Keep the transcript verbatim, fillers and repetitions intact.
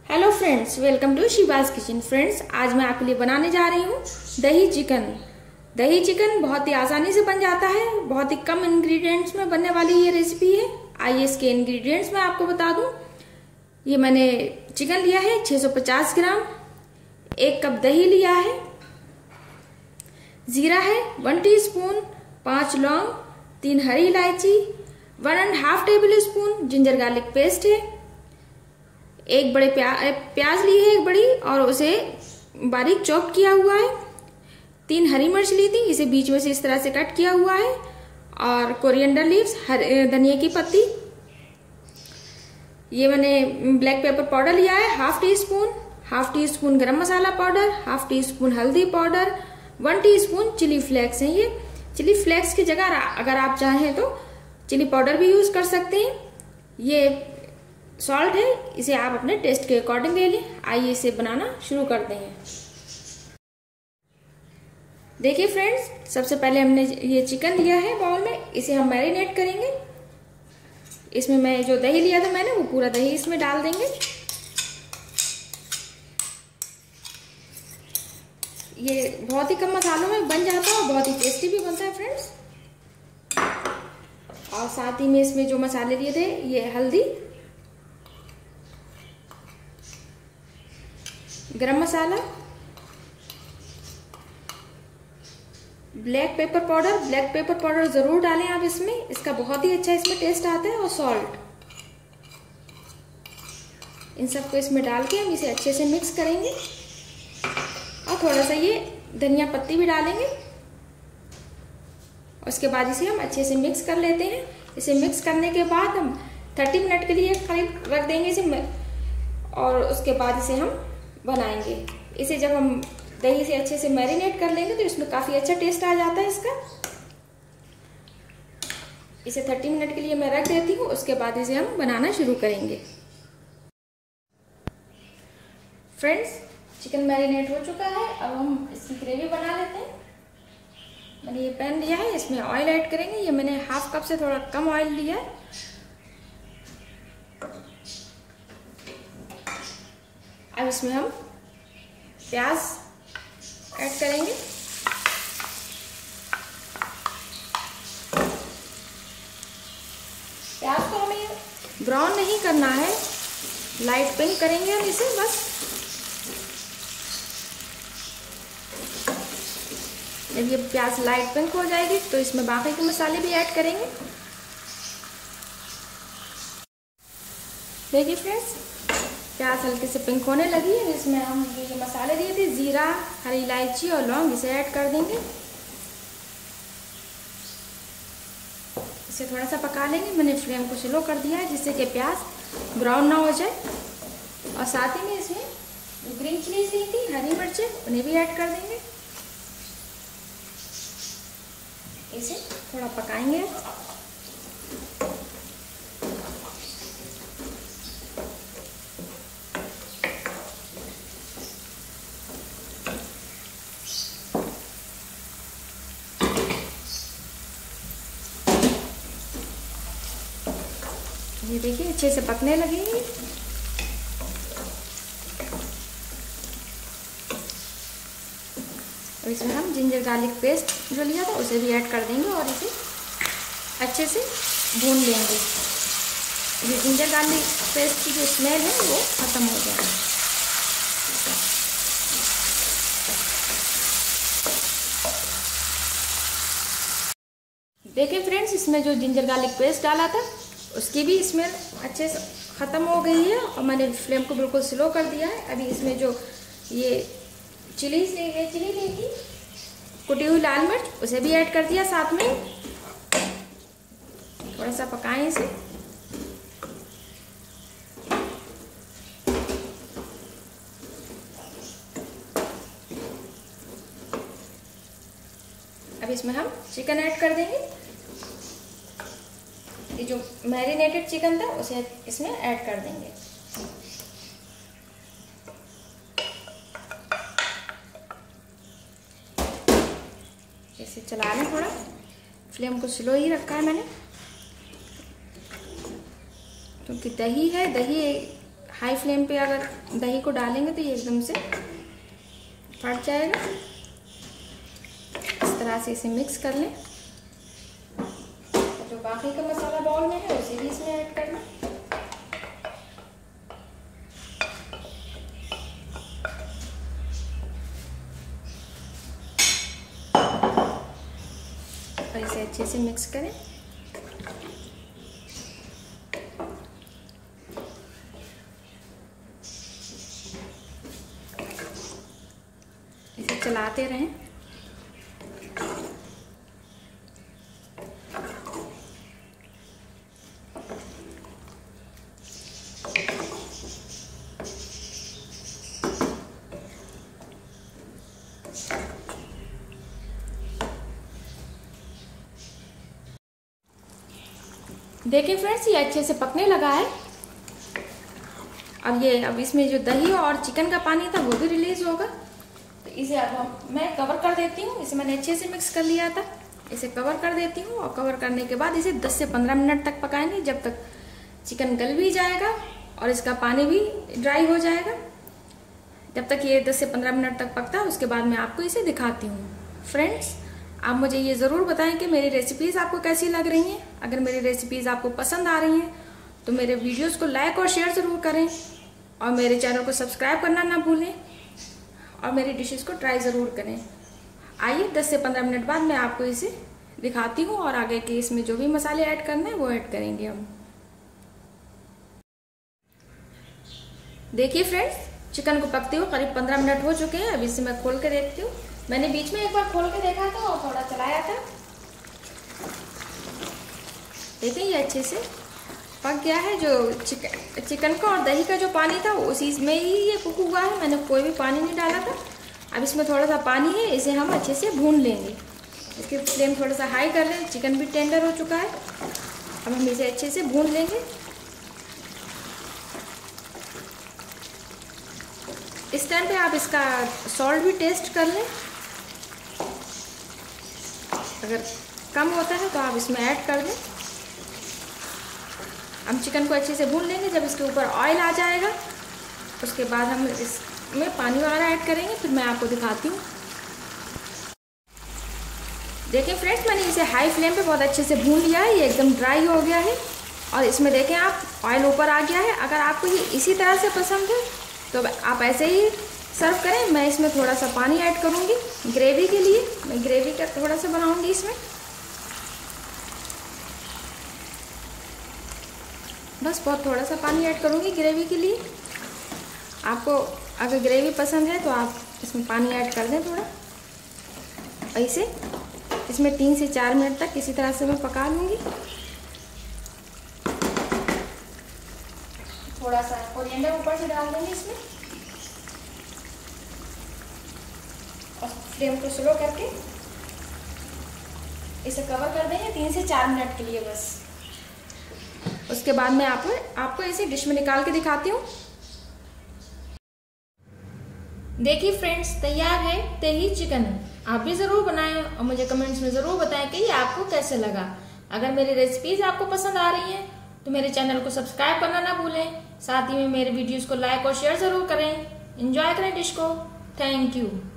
Hello friends, welcome to Shiva's kitchen. Friends, आज मैं आपके लिए बनाने जा रही हूँ दही चिकन। दही चिकन बहुत ही आसानी से बन जाता है, बहुत ही कम इंग्रेडिएंट्स में बनने वाली ये रेसिपी है। आइए इसके इंग्रेडिएंट्स मैं आपको बता दूं। ये मैंने चिकन लिया है छह सौ पचास ग्राम, एक कप दही लिया है, जीरा है वन टीस्पून, पांच लौंग, तीन हरी इलायची, one and half tablespoon ginger garlic paste है, एक बड़े प्या, प्याज ली है एक बड़ी और उसे बारीक चॉप किया हुआ है, तीन हरी मिर्च ली थी, इसे बीच में से इस तरह से कट किया हुआ है, और कोरिएंडर लीव्स, धनिया की पत्ती। ये मैंने ब्लैक पेपर पाउडर लिया है half teaspoon, half teaspoon garam masala powder, half teaspoon हल्दी powder, one teaspoon chilli flakes है। ये चिली फ्लेक्स की जगह अगर आप चाहें तो चिली पाउडर भी यूज कर सकते हैं। ये सॉल्ट है, इसे आप अपने टेस्ट के अकॉर्डिंग ले लें। आइए इसे बनाना शुरू करते हैं। देखिए फ्रेंड्स, सबसे पहले हमने ये चिकन लिया है बाउल में, इसे हम मैरिनेट करेंगे। इसमें मैं जो दही लिया था मैंने, वो पूरा दही इसमें डाल देंगे। ये बहुत ही कम मसालों में बन जाता है और बहुत ही टेस्टी भी बनता है फ्रेंड्स। और साथ ही में इसमें जो मसाले लिए थे, ये हल्दी, garam masala, black pepper powder, black pepper powder जरूर डालें आप इसमें, इसका बहुत ही अच्छा इसमें टेस्ट आता है, और सॉल्ट। इन सबको इसमें डाल के हम इसे अच्छे से मिक्स करेंगे। और थोड़ा सा ये धनिया पत्ती भी डालेंगे। उसके बाद इसे हम अच्छे से मिक्स कर लेते हैं। इसे मिक्स करने के बाद हम तीस मिनट के लिए करीब रख देंगे इसे, और उसके बाद इसे हम बनाएंगे। इसे जब हम दही से अच्छे से मैरिनेट कर लेंगे तो इसमें काफी अच्छा टेस्ट आ जाता है इसका। इसे तीस मिनट के लिए मैं रख देती हूँ, उसके बाद इसे हम बनाना शुरू करेंगे। फ्रेंड्स, चिकन मैरिनेट हो चुका है, अब हम इसकी ग्रेवी बना लेते हैं। मैंने ये पैन लिया है, इसमें ऑयल ऐड करेंगे। ये मैंने हाफ कप से थोड़ा कम ऑयल लिया है। अब इसमें हम प्याज ऐड करेंगे। प्याज को हमें ब्राउन नहीं करना है, लाइट पिंक करेंगे हम इसे बस। जब ये प्याज लाइट पिंक हो जाएगी तो इसमें बाकी के मसाले भी ऐड करेंगे। देखिए फ्रेंड्स, प्याज हल्के से पिंक होने लगी है। इसमें हम ये मसाले दिए थे, जीरा, हरी इलायची और लौंग, इसे ऐड कर देंगे। इसे थोड़ा सा पका लेंगे। मैंने फ्लेम को स्लो कर दिया है जिससे कि प्याज ब्राउन ना हो जाए। और साथ ही में इसमें जो ग्रीन चिलीज दी थी, हरी मिर्चें, उन्हें भी ऐड कर देंगे। इसे थोड़ा पकाएंगे। ये देखिए अच्छे से पकने लगी। अब इसमें हम जिंजर गार्लिक पेस्ट जो लिया था उसे भी ऐड कर देंगे और इसे अच्छे से भून लेंगे। ये जिंजर गार्लिक पेस्ट की जो स्मेल है वो खत्म हो जाए। देखिए फ्रेंड्स, इसमें जो जिंजर गार्लिक पेस्ट डाला था उसकी भी स्मेल अच्छे से ख़त्म हो गई है, और मैंने फ्लेम को बिल्कुल स्लो कर दिया है। अभी इसमें जो ये चिली से ये चिली ली थी, कुटी हुई लाल मिर्च, उसे भी ऐड कर दिया साथ में। थोड़ा सा पकाएं इसे। अब इसमें हम चिकन ऐड कर देंगे। ये जो मैरिनेटेड चिकन था उसे इसमें ऐड कर देंगे। इसे चला लें थोड़ा, फ्लेम को स्लो ही रखा है मैंने। क्योंकि दही है, दही हाई फ्लेम पे अगर दही को डालेंगे तो ये एकदम से फट जाएगा। इस तरह से इसे मिक्स कर लें। जो बाकी का मसाला बाउल में है उसे भी इसमें ऐड करना। और इसे अच्छे से मिक्स करें। इसे चलाते रहें। देखिए फ्रेंड्स, ये अच्छे से पकने लगा है। अब ये अब इसमें जो दही और चिकन का पानी था वो भी रिलीज होगा। तो इसे अब हम मैं कवर कर देती हूँ। इसे मैंने अच्छे से मिक्स कर लिया था। इसे कवर कर देती हूँ और कवर करने के बाद इसे दस से पंद्रह मिनट तक पकाएंगे, जब तक चिकन गल भी जाएगा और इसका पानी भी ड्राई हो जाएगा। जब तक ये दस से पंद्रह मिनट तक पकता है उसके बाद मैं आपको इसे दिखाती हूँ। फ्रेंड्स, आप मुझे ये ज़रूर बताएं कि मेरी रेसिपीज़ आपको कैसी लग रही हैं। अगर मेरी रेसिपीज़ आपको पसंद आ रही हैं तो मेरे वीडियोस को लाइक और शेयर ज़रूर करें और मेरे चैनल को सब्सक्राइब करना ना भूलें और मेरी डिशेस को ट्राई ज़रूर करें। आइए दस से पंद्रह मिनट बाद मैं आपको इसे दिखाती हूँ और आगे के इसमें जो भी मसाले ऐड करने हैं वो ऐड करेंगे हम। देखिए फ्रेंड्स, चिकन को पकते हुए करीब पंद्रह मिनट हो चुके हैं। अब इसे मैं खोल के देखती हूँ। मैंने बीच में एक बार खोल के देखा था और थोड़ा चलाया था। देखिए ये अच्छे से पक गया है। जो चिकन चिकन का और दही का जो पानी था उसी में ही ये कुक हुआ है। मैंने कोई भी पानी नहीं डाला था। अब इसमें थोड़ा सा पानी है, इसे हम अच्छे से भून लेंगे। इसकी फ्लेम थोड़ा सा हाई कर लें। चिकन भी टेंडर हो चुका है। अब हम इसे अच्छे से भून लेंगे। इस टाइम पे आप इसका सॉल्ट भी टेस्ट कर लें। अगर कम होता है तो आप इसमें ऐड कर दें। हम चिकन को अच्छे से भून लेंगे। जब इसके ऊपर ऑयल आ जाएगा उसके बाद हम इसमें पानी वगैरह ऐड करेंगे, फिर मैं आपको दिखाती हूँ। देखिए फ्रेंड्स, मैंने इसे हाई फ्लेम पे बहुत अच्छे से भून लिया है। ये एकदम ड्राई हो गया है और इसमें देखें आप ऑयल ऊपर आ गया है। अगर आपको ये इसी तरह से पसंद है तो आप ऐसे ही सर्व करें। मैं इसमें थोड़ा सा पानी ऐड करूँगी ग्रेवी के लिए। मैं ग्रेवी का थोड़ा सा बनाऊँगी इसमें। बस बहुत थोड़ा सा पानी ऐड करूँगी ग्रेवी के लिए। आपको अगर ग्रेवी पसंद है तो आप इसमें पानी ऐड कर दें थोड़ा। ऐसे इसमें तीन से चार मिनट तक इसी तरह से मैं पका लूँगी। थोड़ा सा कोरिएंडर ऊपर से डाल देंगे इसमें और फ्लेम को स्लो करके इसे कवर कर देंगे तीन से चार मिनट के लिए बस। उसके बाद मैं आपको आपको इसे डिश में निकाल के दिखाती हूँ। देखिए फ्रेंड्स, तैयार है दही चिकन। आप भी ज़रूर बनाएं और मुझे कमेंट्स में ज़रूर बताएं कि ये आपको कैसे लगा। अगर मेरी रेसिपीज़ आपको पसंद आ रही हैं तो मेरे चैनल को सब्सक्राइब करना ना भूलें। साथ ही में मेरे वीडियोस को लाइक और शेयर ज़रूर करें। एंजॉय करें डिश को। Thank you.